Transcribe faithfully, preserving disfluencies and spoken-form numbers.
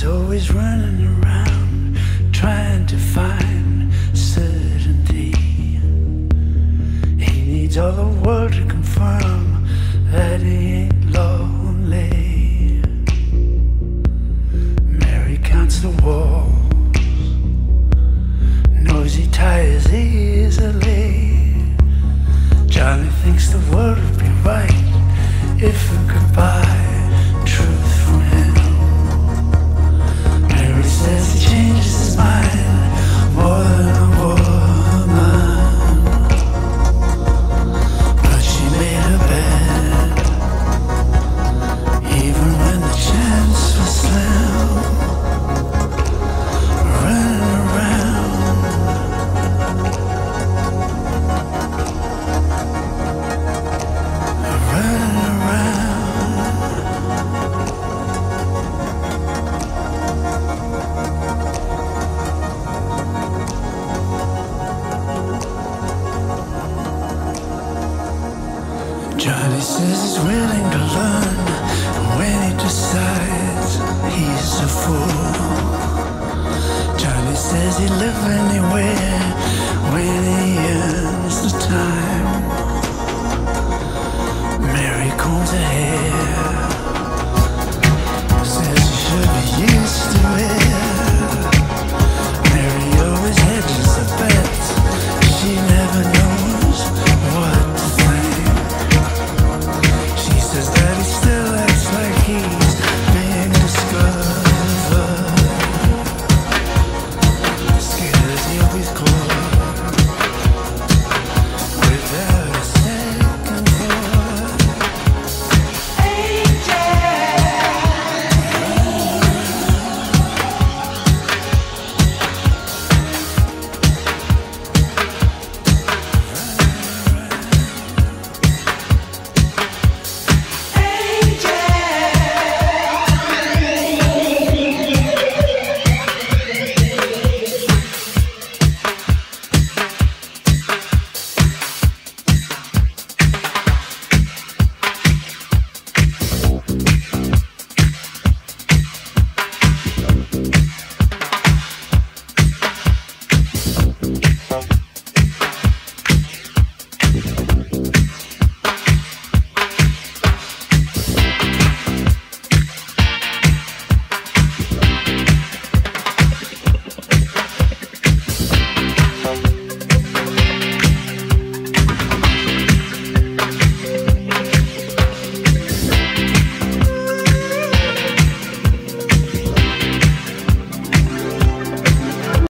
always running around trying to find certainty. He needs all the world to confirm that he ain't lonely. Mary counts the walls, knows he tires easily. Johnny thinks the world would be right if we could buy truth from him. Mary says he changes his mind more than a woman, but she made her bed even when the chance was slim. Running around, running around. Johnny says he's willing to learn, and when he decides he's a fool. Johnny says he'd live in